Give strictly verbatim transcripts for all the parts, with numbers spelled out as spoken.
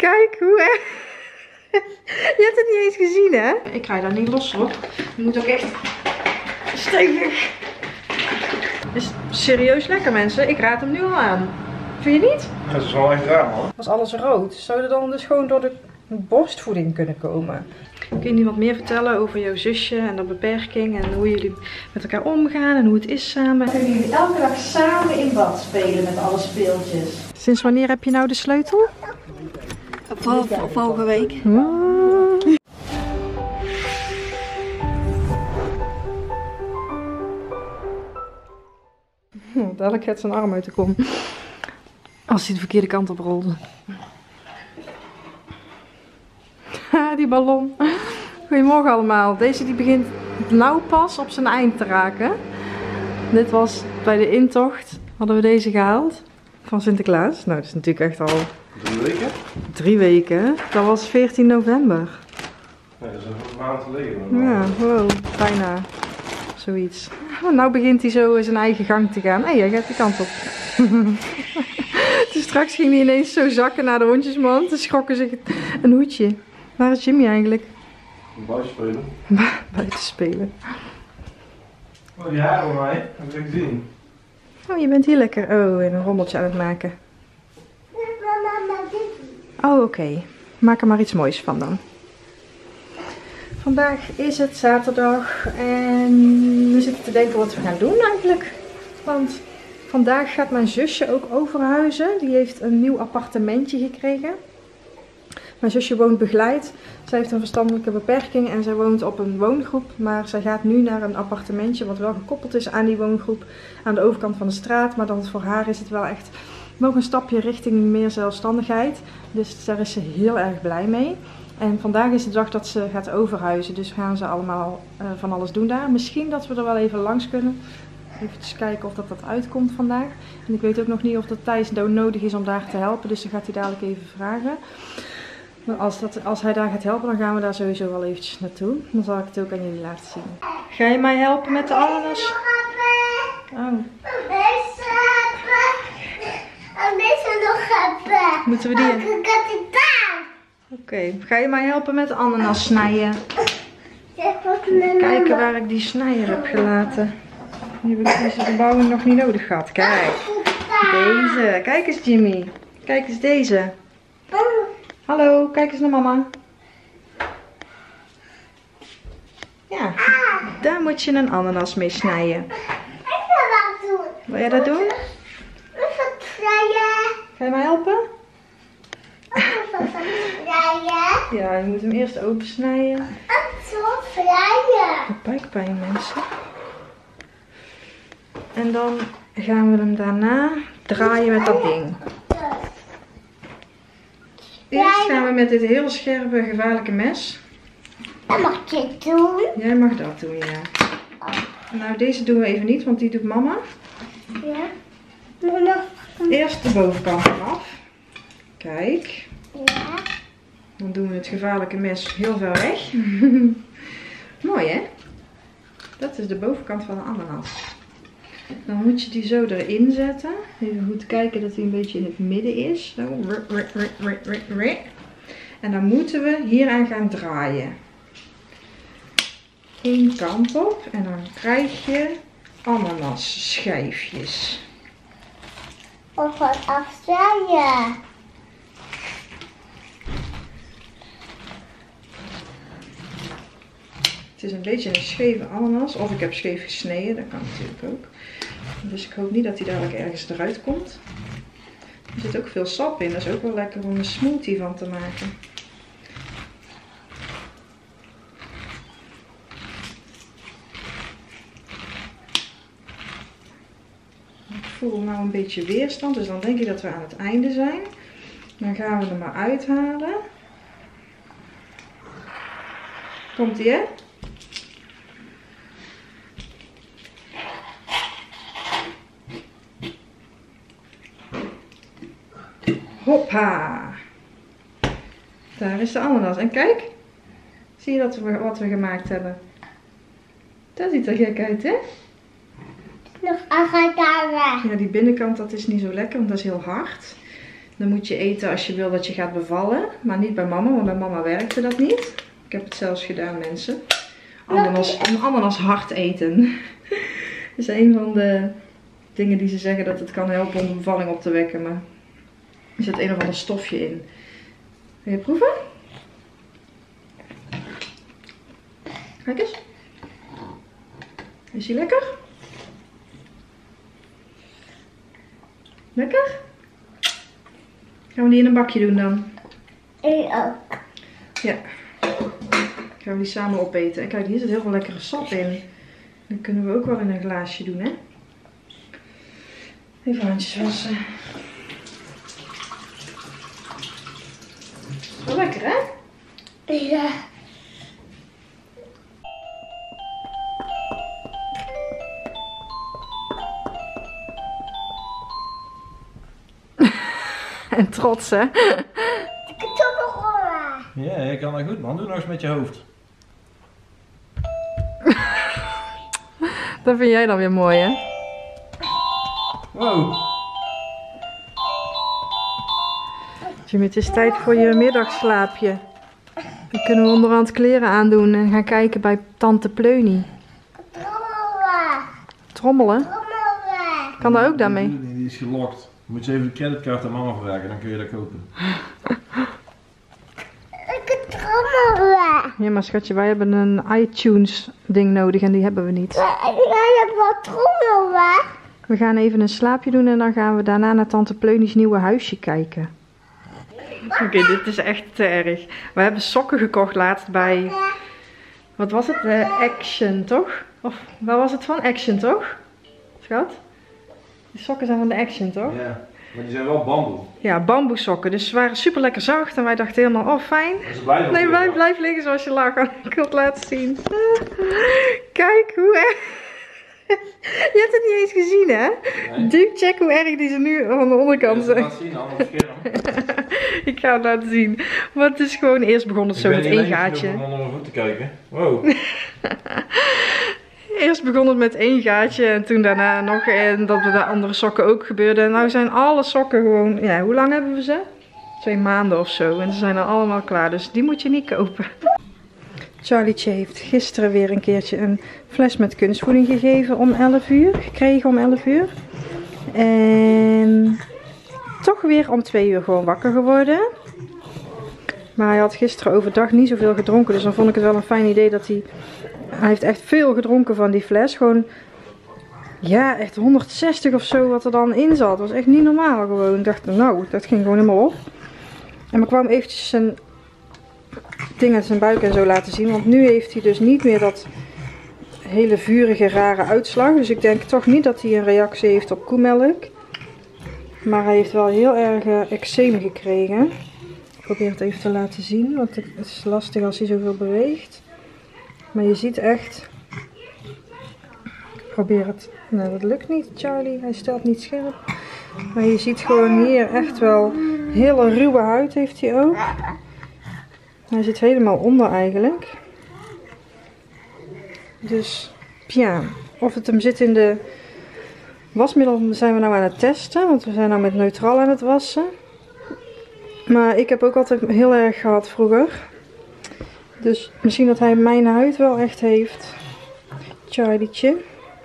Kijk hoe erg. Je hebt het niet eens gezien, hè? Ik krijg daar niet los op. Je moet ook echt stevig. Is serieus lekker, mensen. Ik raad hem nu al aan. Vind je niet? Dat is wel echt raar, hoor. Als alles rood, zou er dan dus gewoon door de borstvoeding kunnen komen? Kun je niet wat meer vertellen over jouw zusje en de beperking en hoe jullie met elkaar omgaan en hoe het is samen? Kunnen jullie elke dag samen in bad spelen met alle speeltjes? Sinds wanneer heb je nou de sleutel? Vol, vorige week. Wow. Oh, dadelijk gaat zijn arm uit de kom. Als hij de verkeerde kant op rolde. Die ballon. Goedemorgen allemaal. Deze die begint nou pas op zijn eind te raken. Dit was bij de intocht. Hadden we deze gehaald. Van Sinterklaas. Nou, dat is natuurlijk echt al... Drie weken? Drie weken. Dat was veertien november. Ja, dat is een maand geleden. Ja, wow. Bijna. Zoiets. Oh, nou begint hij zo zijn eigen gang te gaan. Hé, hey, hij gaat die kant op. Dus straks ging hij ineens zo zakken naar de hondjesmand. Toen schrokken zich een hoedje. Waar is Jimmy eigenlijk? Buiten spelen. Buiten spelen. Oh, die haren van mij. Dat heb ik gezien. Oh, je bent hier lekker. Oh, een rommeltje aan het maken. Oh, oké. Okay. Maak er maar iets moois van dan. Vandaag is het zaterdag en we zitten te denken wat we gaan doen eigenlijk. Want vandaag gaat mijn zusje ook overhuizen. Die heeft een nieuw appartementje gekregen. Mijn zusje woont begeleid. Zij heeft een verstandelijke beperking en zij woont op een woongroep. Maar zij gaat nu naar een appartementje wat wel gekoppeld is aan die woongroep. Aan de overkant van de straat. Maar dan voor haar is het wel echt nog een stapje richting meer zelfstandigheid. Dus daar is ze heel erg blij mee. En vandaag is de dag dat ze gaat overhuizen. Dus gaan ze allemaal uh, van alles doen daar. Misschien dat we er wel even langs kunnen. Even kijken of dat, dat uitkomt vandaag. En ik weet ook nog niet of dat Thijs nodig is om daar te helpen. Dus dan gaat hij dadelijk even vragen. Maar als, dat, als hij daar gaat helpen, dan gaan we daar sowieso wel eventjes naartoe. Dan zal ik het ook aan jullie laten zien. Ga je mij helpen met de ananas? Oh. Moeten we die? Oké, okay. Ga je mij helpen met de ananas snijden? Kijken waar ik die snijder heb gelaten. Die heb ik deze verbouwing nog niet nodig gehad. Kijk, deze. Kijk eens Jimmy. Kijk eens deze. Hallo, kijk eens naar mama. Ja, daar moet je een ananas mee snijden. Ik wil dat doen. Wil jij dat doen? Ik wil snijden. Ga je mij helpen? Ik wil snijden. Ja, je moet hem eerst open snijden. Ik wil snijden. Buikpijn mensen. En dan gaan we hem daarna draaien met dat ding. Eerst gaan we met dit heel scherpe, gevaarlijke mes. Dat mag je doen. Jij mag dat doen, ja. Nou, deze doen we even niet, want die doet mama. Ja. Mama. Eerst de bovenkant eraf. Kijk. Ja. Dan doen we het gevaarlijke mes heel ver weg. Mooi, hè? Dat is de bovenkant van de ananas. Dan moet je die zo erin zetten. Even goed kijken dat hij een beetje in het midden is. Zo. En dan moeten we hieraan gaan draaien. Eén kant op. En dan krijg je ananas schijfjes. Of wat afsnijden. Het is een beetje een scheve ananas. Of ik heb scheef gesneden. Dat kan natuurlijk ook. Dus ik hoop niet dat hij dadelijk ergens eruit komt. Er zit ook veel sap in. Dat is ook wel lekker om een smoothie van te maken. Ik voel nou een beetje weerstand. Dus dan denk ik dat we aan het einde zijn. Dan gaan we hem maar uithalen. Komt ie, hè? Hoppa! Daar is de ananas. En kijk, zie je dat we, wat we gemaakt hebben? Dat ziet er gek uit, hè? Nog acht dagen. Ja, die binnenkant dat is niet zo lekker, want dat is heel hard. Dan moet je eten als je wil dat je gaat bevallen. Maar niet bij mama, want bij mama werkte dat niet. Ik heb het zelfs gedaan, mensen. Ananas, ananas hard eten. Dat is een van de dingen die ze zeggen dat het kan helpen om de bevalling op te wekken. Maar er zit een of ander stofje in. Wil je proeven? Kijk eens. Is hij lekker? Lekker? Gaan we die in een bakje doen dan? Ik ook. Ja. Gaan we die samen opeten. En kijk, hier zit heel veel lekkere sap in. Dat kunnen we ook wel in een glaasje doen, hè? Even handjes wassen. Wel lekker, hè? Ja. En trots, hè? Ja, je kan dat goed, man. Doe nog eens met je hoofd. Dat vind jij dan weer mooi, hè? Wow. Jimmy, het is tijd voor je middagslaapje. Dan kunnen we onderhand kleren aandoen en gaan kijken bij tante Pleunie. Trommelen. Trommelen? Trommelen. Kan dat ook daarmee? Die is gelokt. Moet je even de creditcard aan mama vragen, dan kun je dat kopen. Ik trommelen. Ja, maar schatje, wij hebben een iTunes ding nodig en die hebben we niet. Jij hebt wel trommelen. We gaan even een slaapje doen en dan gaan we daarna naar tante Pleunie's nieuwe huisje kijken. Oké, okay, dit is echt te erg. We hebben sokken gekocht laatst bij, wat was het? Uh, Action, toch? Of waar was het van? Action, toch? Schat? Die sokken zijn van de Action, toch? Ja, maar die zijn wel bamboe. Ja, bamboe sokken. Dus ze waren super lekker zacht en wij dachten helemaal, oh fijn. Ze blijven Nee, blijf, blijf liggen zoals je lag. Ik wil het laten zien. Kijk hoe erg. Je hebt het niet eens gezien, hè? Nee. Duw, check hoe erg die ze nu van de onderkant zijn. Laat zien, anders scherm. Ik ga het laten zien. Maar het is gewoon, eerst begon het zo met één gaatje. Ik ben onder mijn voeten kijken. Wow. Eerst begon het met één gaatje en toen daarna nog en dat de andere sokken ook gebeurde. En nou zijn alle sokken gewoon, ja, hoe lang hebben we ze? Twee maanden of zo. En ze zijn al allemaal klaar, dus die moet je niet kopen. Charlietje heeft gisteren weer een keertje een fles met kunstvoeding gegeven om elf uur. Gekregen om elf uur. En toch weer om twee uur gewoon wakker geworden. Maar hij had gisteren overdag niet zoveel gedronken. Dus dan vond ik het wel een fijn idee dat hij... Hij heeft echt veel gedronken van die fles. Gewoon, ja, echt honderdzestig of zo wat er dan in zat. Dat was echt niet normaal gewoon. Ik dacht, nou, dat ging gewoon helemaal op. En ik kwam eventjes zijn ding uit zijn buik en zo laten zien. Want nu heeft hij dus niet meer dat hele vurige, rare uitslag. Dus ik denk toch niet dat hij een reactie heeft op koemelk. Maar hij heeft wel heel erg uh, eczeem gekregen. Ik probeer het even te laten zien, want het is lastig als hij zoveel beweegt. Maar je ziet echt... Ik probeer het... Nou, dat lukt niet, Charlie. Hij stelt niet scherp. Maar je ziet gewoon hier echt wel... Hele ruwe huid heeft hij ook. Hij zit helemaal onder eigenlijk. Dus, ja. Of het hem zit in de... Wasmiddel zijn we nou aan het testen. Want we zijn nou met neutraal aan het wassen. Maar ik heb ook altijd heel erg gehad vroeger. Dus misschien dat hij mijn huid wel echt heeft. Charlietje.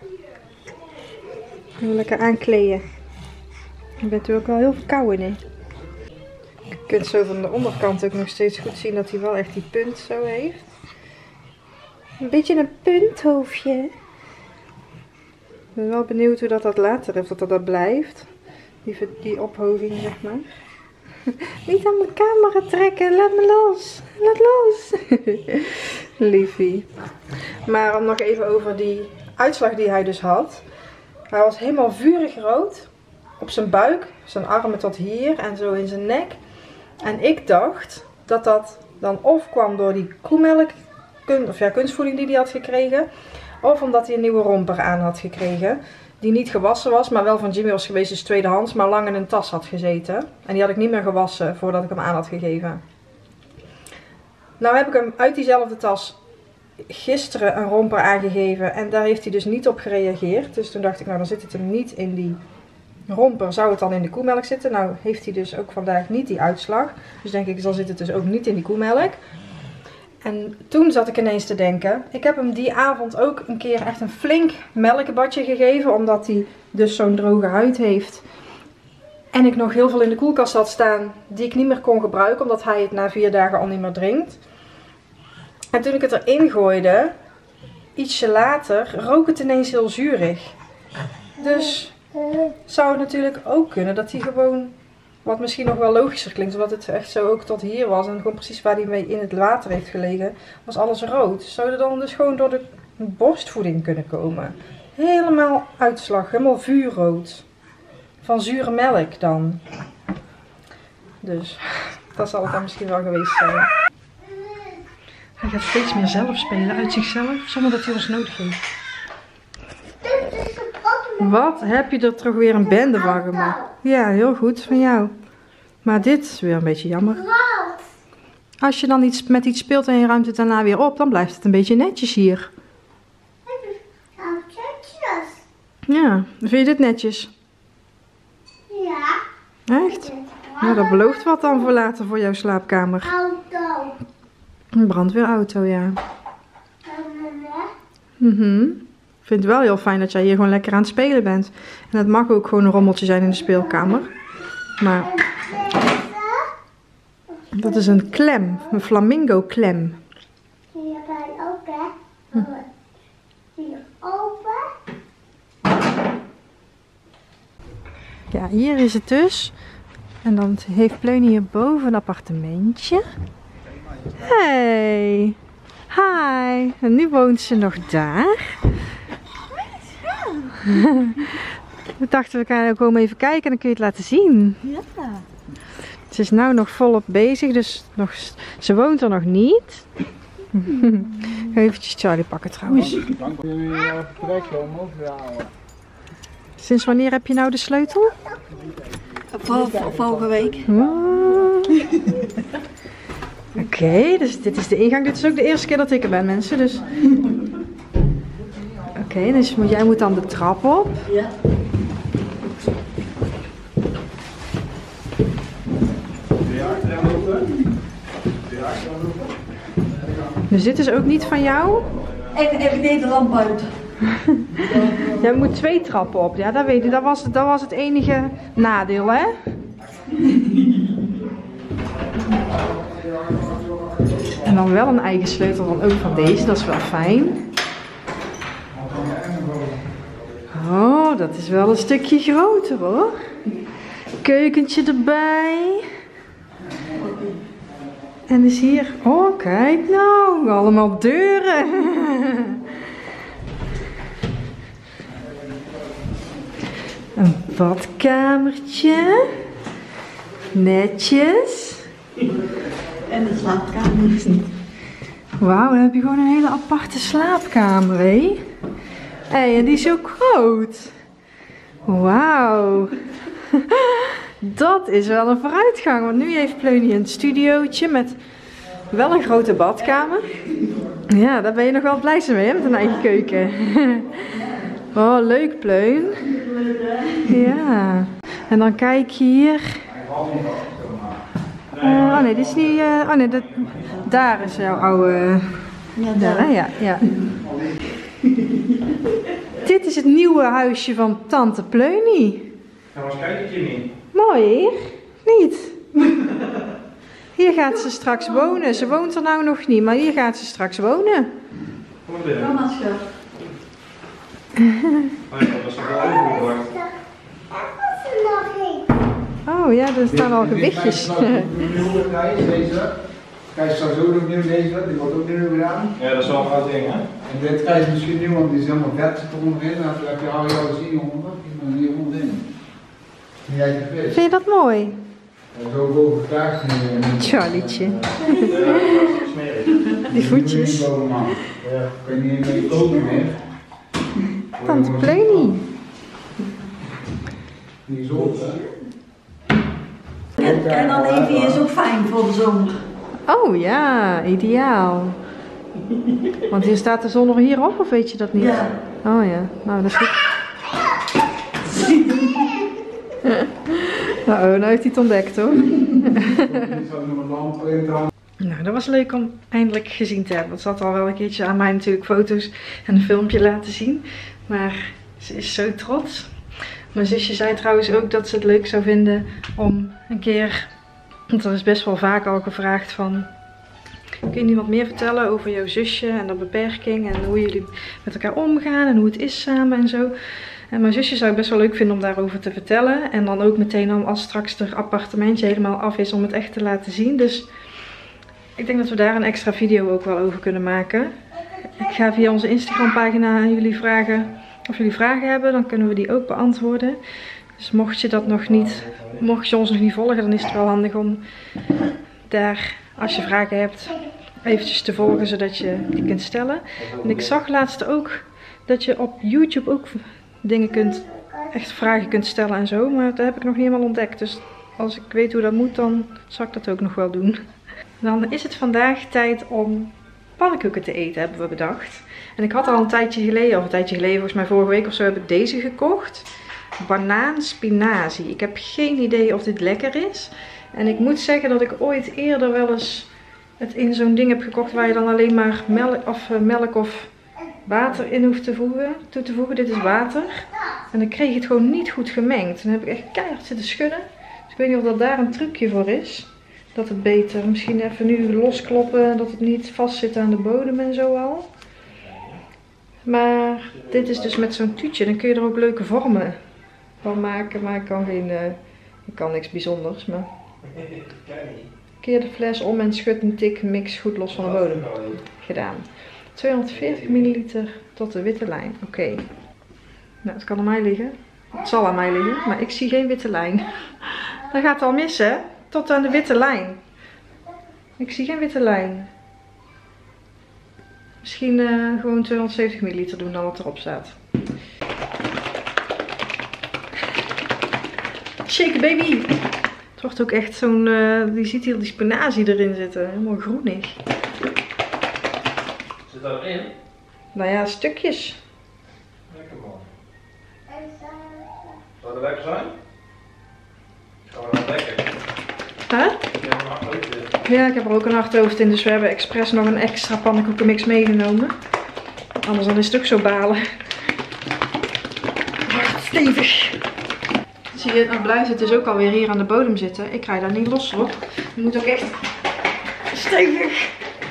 Even lekker aankleden. Je bent er ook wel heel verkouden in. Je kunt zo van de onderkant ook nog steeds goed zien dat hij wel echt die punt zo heeft. Een beetje een punthoofdje. Ik ben wel benieuwd hoe dat, dat later is, of dat dat blijft. Die, die ophoging, zeg maar. Niet aan mijn camera trekken, laat me los. Laat los. Liefie. Maar om nog even over die uitslag die hij dus had. Hij was helemaal vurig rood. Op zijn buik, zijn armen tot hier en zo in zijn nek. En ik dacht dat dat dan of kwam door die koemelk, of ja, kunstvoeding die hij had gekregen. Of omdat hij een nieuwe romper aan had gekregen. Die niet gewassen was, maar wel van Jimmy was geweest, dus tweedehands, maar lang in een tas had gezeten. En die had ik niet meer gewassen voordat ik hem aan had gegeven. Nou heb ik hem uit diezelfde tas gisteren een romper aangegeven en daar heeft hij dus niet op gereageerd. Dus toen dacht ik, nou dan zit het hem niet in die romper zou het dan in de koemelk zitten. Nou heeft hij dus ook vandaag niet die uitslag. Dus denk ik, dan zit het dus ook niet in die koemelk. En toen zat ik ineens te denken, ik heb hem die avond ook een keer echt een flink melkbadje gegeven. Omdat hij dus zo'n droge huid heeft. En ik nog heel veel in de koelkast had staan die ik niet meer kon gebruiken. Omdat hij het na vier dagen al niet meer drinkt. En toen ik het erin gooide, ietsje later, rook het ineens heel zuurig. Dus zou het natuurlijk ook kunnen dat hij gewoon, wat misschien nog wel logischer klinkt, omdat het echt zo ook tot hier was en gewoon precies waar hij mee in het water heeft gelegen, was alles rood. Zou er dan dus gewoon door de borstvoeding kunnen komen? Helemaal uitslag, helemaal vuurrood. Van zure melk dan. Dus dat zal het dan misschien wel geweest zijn. Hij gaat steeds meer zelf spelen uit zichzelf, zonder dat hij ons nodig heeft. Wat heb je er toch weer een bende van gemaakt? Ja, heel goed van jou. Maar dit is weer een beetje jammer. Als je dan iets met iets speelt en je ruimt het daarna weer op, dan blijft het een beetje netjes hier. Ja, vind je dit netjes? Ja. Echt? Nou, dat belooft wat dan voor later voor jouw slaapkamer. Auto. Een brandweerauto, ja. Mhm. Ik vind het wel heel fijn dat jij hier gewoon lekker aan het spelen bent. En het mag ook gewoon een rommeltje zijn in de speelkamer. Maar dat is een klem, een flamingo klem. Hierbij ook, hè? Hier open. Ja, hier is het dus. En dan heeft Pleunie hierboven een appartementje. Hey, hi. En nu woont ze nog daar. We dachten we gaan ook gewoon even kijken en dan kun je het laten zien. Ja. Ze is nou nog volop bezig, dus nog, ze woont er nog niet. Even Charlie pakken trouwens. Sinds wanneer heb je nou de sleutel? Vol, vorige week. Oh. Oké, okay, dus dit is de ingang. Dit is ook de eerste keer dat ik er ben, mensen. Dus... Oké, okay, dus moet, jij moet dan de trap op. Ja. Dus dit is ook niet van jou? Even, even deed de lamp uit. Jij moet twee trappen op. Ja, dat weet ik. Dat was, dat was het enige nadeel, hè? En dan wel een eigen sleutel dan ook van deze. Dat is wel fijn. Oh, dat is wel een stukje groter, hoor. Keukentje erbij. En dus hier... Oh, kijk nou. Allemaal deuren. Een badkamertje. Netjes. En de slaapkamer. Wauw, dan heb je gewoon een hele aparte slaapkamer, hé. Hé, en die is ook groot. Wauw. Dat is wel een vooruitgang, want nu heeft Pleunie een studiootje met wel een grote badkamer. Ja, daar ben je nog wel blij mee, hè, met een eigen keuken. Oh, leuk, Pleun. Ja. En dan kijk je hier. Uh, oh nee, dit is niet... Uh, oh nee, dat, daar is jouw oude... Ja, daar, hè? Ja, ja. Dit is het nieuwe huisje van tante Pleunie. Ja, maar kijk ik je niet. Mooi hier. Niet? Hier gaat ze straks wonen. Ze woont er nou nog niet, maar hier gaat ze straks wonen. Kom maar binnen. Mama schat. Oh ja, dat is toch wel overgebracht. Oh ja, er staan al gewichtjes. Krijg je straks ook nog nieuw deze, die wordt ook nieuw gedaan. Ja, dat is wel een oud ding, hè? En dit krijg je misschien nieuw, want die is helemaal vet zit er onderin. Dan heb je al jouw zien onder, die moet hier onderin. Die eigen vis. Vind je dat mooi? Dat is ook over gevraagd. Charlietje. Ja, dat is smerig. Die voetjes. Ja. Kan je niet meer koken meer. Tante Pleunie. Die is op, hè? En, en dan even is ook fijn voor de zomer. Oh ja, ideaal. Want hier staat de zon nog hierop, of weet je dat niet? Ja. Oh ja, nou dat is goed. Nou, nou heeft hij het ontdekt hoor. Zo'n lamp in. Nou, dat was leuk om eindelijk gezien te hebben. Want ze had al wel een keertje aan mij natuurlijk foto's en een filmpje laten zien. Maar ze is zo trots. Mijn zusje zei trouwens ook dat ze het leuk zou vinden om een keer... Want er is best wel vaak al gevraagd van... Kun je niet wat meer vertellen over jouw zusje en de beperking en hoe jullie met elkaar omgaan en hoe het is samen en zo. En mijn zusje zou het best wel leuk vinden om daarover te vertellen. En dan ook meteen al als straks het appartementje helemaal af is om het echt te laten zien. Dus ik denk dat we daar een extra video ook wel over kunnen maken. Ik ga via onze Instagram pagina aan jullie vragen of jullie vragen hebben. Dan kunnen we die ook beantwoorden. Dus mocht je dat nog niet, mocht je ons nog niet volgen, dan is het wel handig om daar, als je vragen hebt, eventjes te volgen zodat je die kunt stellen. En ik zag laatst ook dat je op YouTube ook dingen kunt, echt vragen kunt stellen en zo. Maar dat heb ik nog niet helemaal ontdekt. Dus als ik weet hoe dat moet, dan zal ik dat ook nog wel doen. Dan is het vandaag tijd om pannenkoeken te eten, hebben we bedacht. En ik had al een tijdje geleden, of een tijdje geleden, volgens mij vorige week of zo, heb ik deze gekocht. Banaan spinazie. Ik heb geen idee of dit lekker is. En ik moet zeggen dat ik ooit eerder wel eens het in zo'n ding heb gekocht waar je dan alleen maar melk of, uh, melk of water in hoeft te voegen, toe te voegen. Dit is water. En dan kreeg ik het gewoon niet goed gemengd. Dan heb ik echt keihard zitten schudden. Dus ik weet niet of dat daar een trucje voor is. Dat het beter, misschien even nu loskloppen, dat het niet vast zit aan de bodem en zo al. Maar dit is dus met zo'n tuutje. Dan kun je er ook leuke vormen van maken. Maar ik kan geen, uh, ik kan niks bijzonders. Maar keer de fles om en schud een tik mix goed los van de bodem. Gedaan. tweehonderdveertig milliliter tot de witte lijn. Oké. Okay. Nou, het kan aan mij liggen. Het zal aan mij liggen, maar ik zie geen witte lijn. Dat gaat al mis, hè? Tot aan de witte lijn. Ik zie geen witte lijn. Misschien uh, gewoon tweehonderdzeventig milliliter doen dan wat erop staat. Shake baby! Het wordt ook echt zo'n, uh, je ziet hier die spinazie erin zitten. Helemaal groenig. Zit dat erin? Nou ja, stukjes. Lekker man. Zou dat lekker zijn? Gaan we dat lekker? Huh? Ik heb een achterhoofd in. Ja, ik heb er ook een achterhoofd in, dus we hebben expres nog een extra pannenkoekenmix meegenomen. Anders dan is het ook zo balen. Stevig. Zie je, nou blijft het dus ook alweer hier aan de bodem zitten. Ik krijg daar niet los op. Je moet ook echt stevig.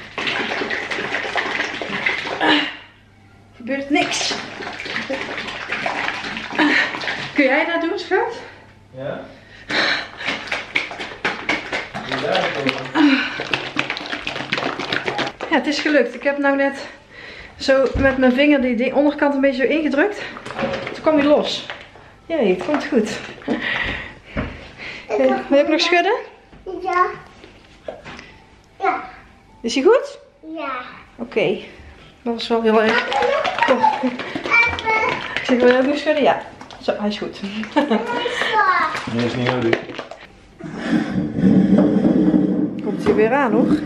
Er gebeurt niks. Kun jij dat doen, schat? Ja? Ja, het is gelukt. Ik heb nou net zo met mijn vinger die, die onderkant een beetje zo ingedrukt. Toen kwam hij los. Jee, het komt goed. Wil je ook nog schudden? Ja. Ja. Is hij goed? Ja. Oké. Okay. Dat was wel heel erg. Oh. Ik zeg, wil je ook nog schudden? Ja. Zo, hij is goed. Nee, is niet nodig. Komt hij weer aan, hoor.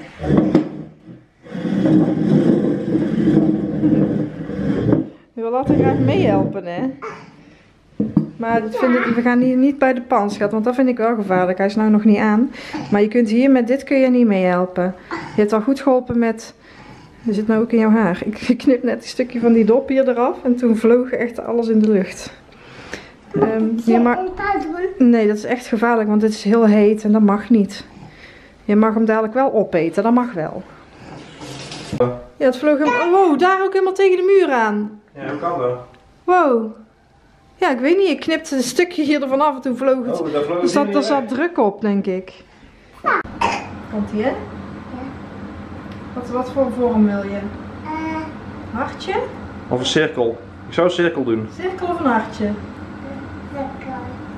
Je wil altijd graag meehelpen, hè? Maar dat vind ik, we gaan hier niet bij de pan, schat, want dat vind ik wel gevaarlijk. Hij is nou nog niet aan. Maar je kunt hier, met dit kun je niet meehelpen. Je hebt al goed geholpen met... Er zit nou ook in jouw haar. Ik knip net een stukje van die dop hier eraf en toen vloog echt alles in de lucht. Um, je mag... Nee, dat is echt gevaarlijk, want het is heel heet en dat mag niet. Je mag hem dadelijk wel opeten, dat mag wel. Ja, het vloog hem... Oh, wow, daar ook helemaal tegen de muur aan. Ja, hoe kan dat? Wow. Ja, ik weet niet, ik knipte een stukje hier ervan af en toen vloog het. Oh, daar vloog er het zat, niet er zat weg. druk op, denk ik. Komt ie, hè? Ja. Wat, wat voor vorm wil je? Uh, Hartje? Of een cirkel. Ik zou een cirkel doen. Cirkel of een hartje? lekker.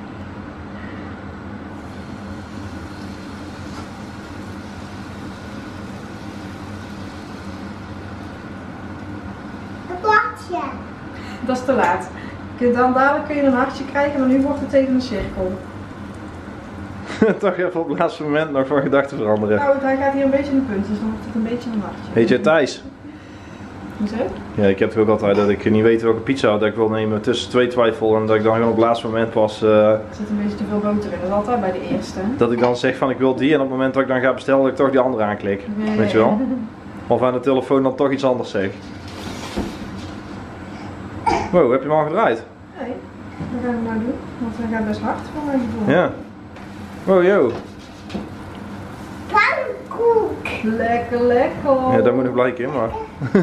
Een kwartje. Dat is te laat. Je kunt dan dadelijk kun je een hartje krijgen, maar nu wordt het even een cirkel. Toch even op het laatste moment nog van gedachten veranderen. Nou, hij gaat hier een beetje in de punt, dus dan wordt het een beetje een hartje. Heet jij Thijs? Hoezo? Ja, ik heb het ook altijd dat ik niet weet welke pizza dat ik wil nemen tussen twee twijfel en dat ik dan gewoon op het laatste moment pas... Uh, Er zit een beetje te veel boter in, dat is altijd bij de eerste. dat ik dan zeg van ik wil die en op het moment dat ik dan ga bestellen dat ik toch die andere aanklik. Nee. Weet je wel? Of aan de telefoon dan toch iets anders zeg. Wow, heb je hem al gedraaid? Nee, we gaan het nou doen, want we gaan best hard voor mijn gevoel. Ja. Wow, yo. Pannenkoek. Lekker, lekker. Ja, dat moet ik blijken, maar...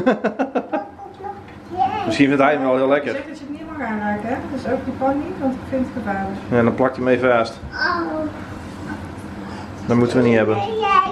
Misschien vindt hij hem wel heel Ik lekker. zeg dat je het niet mag aanraken, hè? Dus ook die pan niet, want ik vind het gevaarlijk. Ja, dan plakt hij mee vast. Oh. Dat moeten we niet hebben. En jij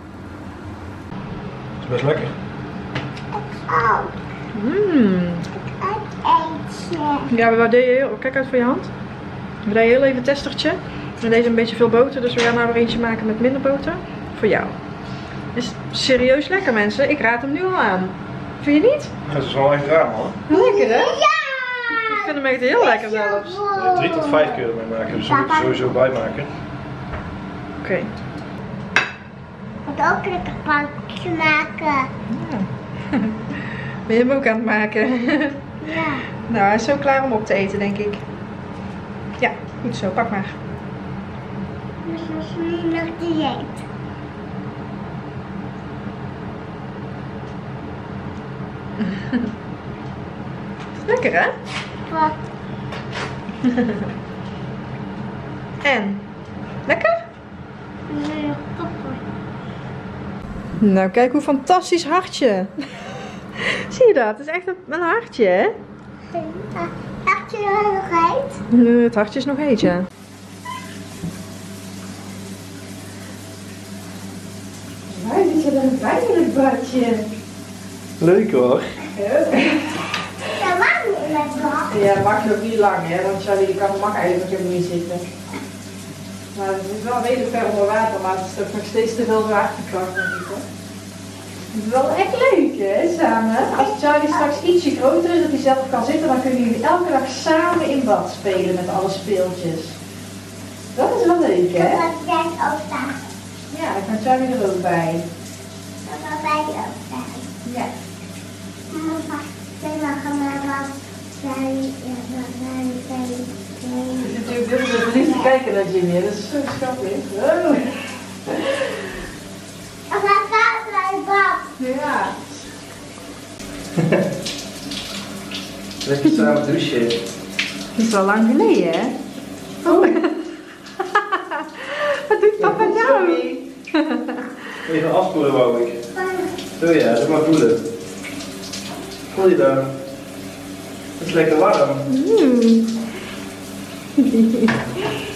is best lekker. ook. Mmm. Een eetje. Ja, we deden heel... Kijk uit voor je hand. We deden heel even een testertje. We deden een beetje veel boter, dus we gaan nou weer eentje maken met minder boter. Voor jou. Is serieus lekker, mensen. Ik raad hem nu al aan. Vind je niet? Dat is wel echt raar, man. Lekker, hè? Ja! Ik vind hem echt heel lekker zelfs. Ja, drie tot vijf keer ermee maken, dus we moeten er sowieso bij maken. Oké. Okay. Ik moet ook lekker pankjes maken. Ja. Ben je hem ook aan het maken? Ja. Nou, hij is zo klaar om op te eten, denk ik. Ja, goed zo. Pak maar. Dus dat is nu nog dieet. Lekker, hè? Wat? En? Lekker? Nee, stoppen. Nou, kijk hoe fantastisch hartje. Zie je dat? Het is echt een, een hartje, hè? Heb je er nog heet? Nee, het hartje is nog heet, ja. Wij zitten er een pijnlijk badje. Leuk hoor. Ja, mag niet met wat. Ja, dat mag je ook niet lang, hè? Want Charlie kan mag eigenlijk helemaal niet zitten. Maar het is wel redelijk ver onder water, maar het is toch nog steeds te veel zwaartekracht, denk ik, hoor. Het is wel echt leuk, hè, samen. Als Charlie straks ietsje groter is, dat hij zelf kan zitten, dan kunnen jullie elke dag samen in bad spelen met alle speeltjes. Dat is wel leuk, hè? Dat jij ook staan. Ja, dan kan Charlie er ook bij. Dat wil wij ook staan. Ja. Mama, wij maken maar wat. Wij, ja, wij, wij, Je zit natuurlijk heel veel niet te kijken naar Jimmy, dat is zo schattig. Oh. En dan gaat wij bad. Ja. Lekker samen douchen. Dat is wel lang geleden, hè? Oh. Wat doet papa nou? Even afspoelen wou ik. Oh ja, doe maar voelen. Voel je dat? Het is lekker warm. Mm.